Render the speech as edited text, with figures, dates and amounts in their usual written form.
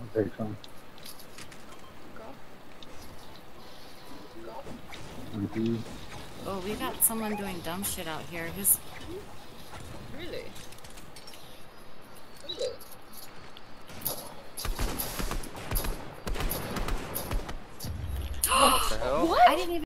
Take some. Oh, we got someone doing dumb shit out here. Who's... Really? What the hell? What? I didn't even